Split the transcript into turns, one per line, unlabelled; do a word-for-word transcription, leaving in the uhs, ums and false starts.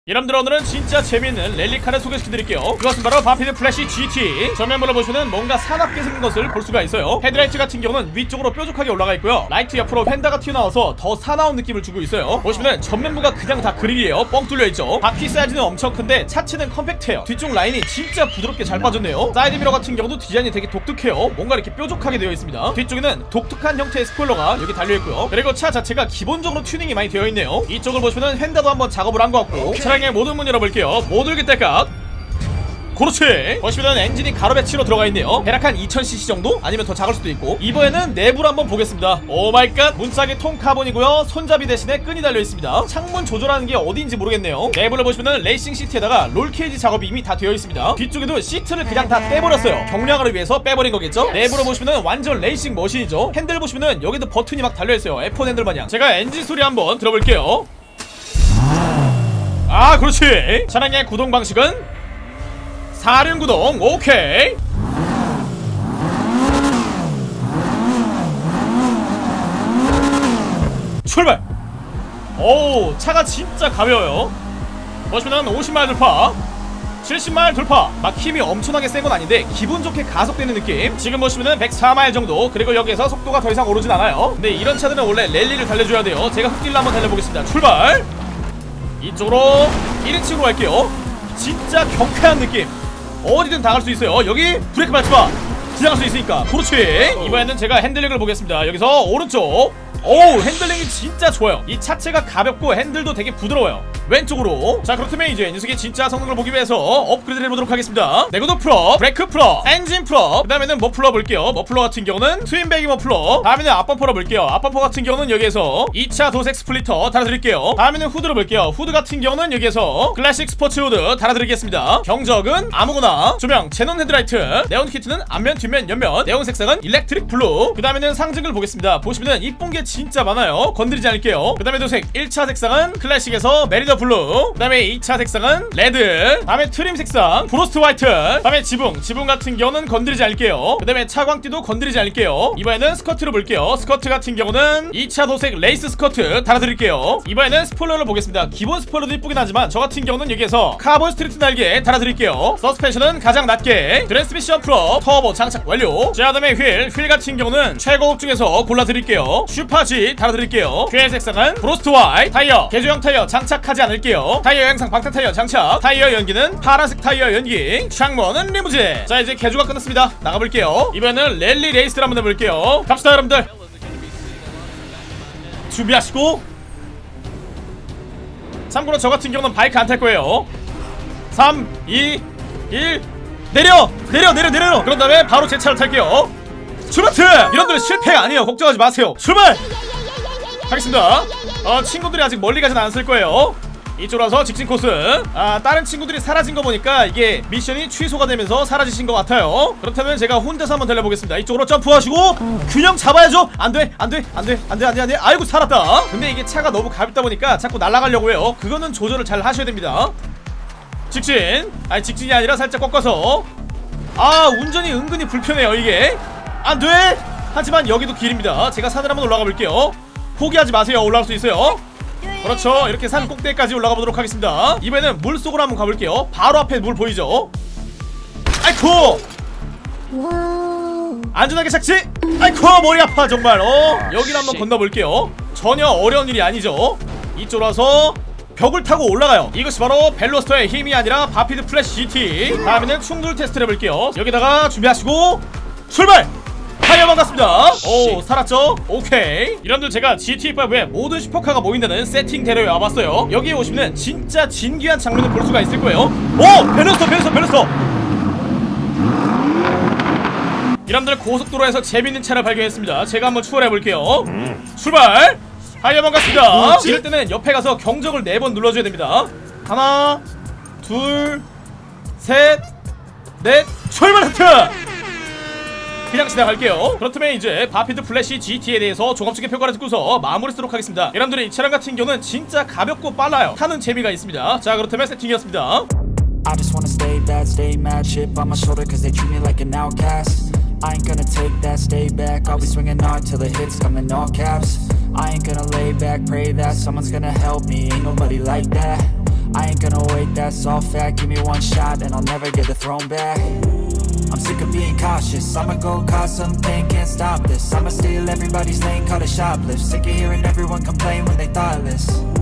여러분들 오늘은 진짜 재미있는 랠리카를 소개시켜드릴게요. 그것은 바로 바피드 플래시 지티. 전면부를 보시면 뭔가 사납게 생긴 것을 볼 수가 있어요. 헤드라이트 같은 경우는 위쪽으로 뾰족하게 올라가 있고요, 라이트 옆으로 펜다가 튀어나와서 더 사나운 느낌을 주고 있어요. 보시면 전면부가 그냥 다 그릴이에요. 뻥 뚫려있죠. 바퀴 사이즈는 엄청 큰데 차체는 컴팩트해요. 뒤쪽 라인이 진짜 부드럽게 잘 빠졌네요. 사이드미러 같은 경우도 디자인이 되게 독특해요. 뭔가 이렇게 뾰족하게 되어 있습니다. 뒤쪽에는 독특한 형태의 스포일러가 여기 달려있고요. 그리고 차 자체가 기본적으로 튜닝이 많이 되어 있네요. 이쪽을 보시면 펜다도 한번 작업을 한 것 같고, 차량의 모든 문 열어볼게요. 모듈기 때깍. 그렇지. 보시면 엔진이 가로 배치로 들어가 있네요. 대략 한 이천 씨씨 정도? 아니면 더 작을 수도 있고. 이번에는 내부를 한번 보겠습니다. 오마이갓. 문짝이 통카본이고요, 손잡이 대신에 끈이 달려있습니다. 창문 조절하는 게 어디인지 모르겠네요. 내부를 보시면 레이싱 시트에다가 롤케이지 작업이 이미 다 되어 있습니다. 뒤쪽에도 시트를 그냥 다 떼버렸어요. 경량화를 위해서 빼버린 거겠죠. 내부를 보시면 완전 레이싱 머신이죠. 핸들 보시면 여기도 버튼이 막 달려있어요. 에프 원 핸들 마냥. 제가 엔진 소리 한번 들어볼게요. 아, 그렇지. 차량의 구동 방식은 사륜 구동. 오케이. 출발. 오, 차가 진짜 가벼워요. 보시면 오십 마일 돌파, 칠십 마일 돌파. 막 힘이 엄청나게 센 건 아닌데 기분 좋게 가속되는 느낌. 지금 보시면은 백사 마일 정도. 그리고 여기에서 속도가 더 이상 오르진 않아요. 근데 이런 차들은 원래 랠리를 달려줘야 돼요. 제가 흙길로 한번 달려보겠습니다. 출발. 이쪽으로 일 인칭으로 갈게요. 진짜 경쾌한 느낌. 어디든 다 갈 수 있어요. 여기 브레이크 밟지마. 지나갈 수 있으니까. 그렇지. 이번에는 제가 핸들링을 보겠습니다. 여기서 오른쪽. 오우, 핸들링이 진짜 좋아요. 이 차체가 가볍고 핸들도 되게 부드러워요. 왼쪽으로. 자, 그렇다면 이제 이 녀석의 진짜 성능을 보기 위해서 업그레이드를 해보도록 하겠습니다. 내구도 풀업, 브레이크 풀업, 엔진 풀업. 그 다음에는 머플러 볼게요. 머플러 같은 경우는 트윈배기 머플러. 다음에는 앞범퍼로 볼게요. 앞범퍼 같은 경우는 여기에서 이 차 도색 스플리터 달아드릴게요. 다음에는 후드로 볼게요. 후드 같은 경우는 여기에서 클래식 스포츠 후드 달아드리겠습니다. 경적은 아무거나. 조명 제논 헤드라이트. 네온 키트는 앞면, 뒷면, 옆면. 네온 색상은 일렉트릭 블루. 그 다음에는 상징을 보겠습니다. 보시면은 이쁜 게 진짜 많아요. 건드리지 않을게요. 그 다음에 도색 일 차 색상은 클래식에서 메리더 블루. 그 다음에 이 차 색상은 레드. 다음에 트림 색상 프로스트 화이트. 그 다음에 지붕 지붕 같은 경우는 건드리지 않을게요. 그 다음에 차광띠도 건드리지 않을게요. 이번에는 스커트를 볼게요. 스커트 같은 경우는 이 차 도색 레이스 스커트 달아드릴게요. 이번에는 스포일러를 보겠습니다. 기본 스포일러도 이쁘긴 하지만 저 같은 경우는 여기에서 카본 스트리트 날개 달아드릴게요. 서스펜션은 가장 낮게. 트랜스미션 풀업, 터보 장착 완료. 자, 그다음에 휠 휠 같은 경우는 최고급 중에서 골라드릴게요. 슈퍼지 달아드릴게요. 휠 색상은 프로스트 화이트. 타이어 개조형 타이어 장착하지 않을게요. 타이어 양상 방탄 타이어 장착. 타이어 연기는 파란색 타이어 연기. 창문은 리무진. 자, 이제 개조가 끝났습니다. 나가볼게요. 이번에는 랠리 레이스를 한번 해볼게요. 갑시다 여러분들. 준비하시고. 참고로 저 같은 경우는 바이크 안 탈 거예요. 삼, 이, 일. 내려! 내려 내려 내려! 그런 다음에 바로 제 차를 탈게요. 출발! 이런들 실패가 아니에요. 걱정하지 마세요. 출발! 하겠습니다. 어, 친구들이 아직 멀리 가진 않았을 거예요. 이쪽으로 와서 직진 코스. 아, 다른 친구들이 사라진 거 보니까 이게 미션이 취소가 되면서 사라지신 것 같아요. 그렇다면 제가 혼자서 한번 달려보겠습니다. 이쪽으로 점프하시고 균형 잡아야죠. 안돼 안돼 안돼 안돼 안돼 안돼. 아이고, 살았다. 근데 이게 차가 너무 가볍다 보니까 자꾸 날아가려고 해요. 그거는 조절을 잘 하셔야 됩니다. 직진. 아니, 직진이 아니라 살짝 꺾어서. 아, 운전이 은근히 불편해요 이게. 안돼. 하지만 여기도 길입니다. 제가 산을 한번 올라가 볼게요. 포기하지 마세요. 올라갈 수 있어요. 그렇죠. 이렇게 산 꼭대기까지 올라가 보도록 하겠습니다. 이번에는 물속으로 한번 가볼게요. 바로 앞에 물 보이죠? 아이쿠! 안전하게 착지! 아이쿠, 머리 아파 정말. 어? 여기를 한번 건너볼게요. 전혀 어려운 일이 아니죠. 이쪽으로 와서 벽을 타고 올라가요. 이것이 바로 벨로스터의 힘이 아니라 바피드 플래시 지티. 다음에는 충돌 테스트를 해볼게요. 여기다가 준비하시고 출발! 타이어 반갑습니다. 오, 살았죠? 오케이. 이런들 제가 지티에이 파이브에 모든 슈퍼카가 모인다는 세팅대로에 와봤어요. 여기에 오시면 진짜 진귀한 장면을 볼 수가 있을 거예요. 오! 벨로스터 벨로스터 벨로스터. 이런들 고속도로에서 재밌는 차를 발견했습니다. 제가 한번 추월해볼게요. 출발! 타이어 반갑습니다. 이럴 때는 옆에 가서 경적을 네 번 눌러줘야 됩니다. 하나, 둘, 셋, 넷, 출발 하트! 그냥 지나갈게요. 그렇다면 이제 바피드 플래시 지티에 대해서 종합적인 평가를 듣고서 마무리 쓰도록 하겠습니다. 여러분들의 이 차량 같은 경우는 진짜 가볍고 빨라요. 타는 재미가 있습니다. 자, 그렇다면 세팅이었습니다.
I just wanna stay bad, stay mad, chip on my shoulder cause they treat me like an outcast. I ain't gonna take that, stay back, I'll be swinging hard till the hits come in all caps. I ain't gonna lay back, pray that someone's gonna help me, ain't nobody like that. I ain't gonna wait, that's all fact. Give me one shot and I'll never get the throne back. I'm sick of being cautious, I'ma go cause something, can't stop this. I'ma steal everybody's lane, call it shoplift. Sick of hearing everyone complain when they thoughtless.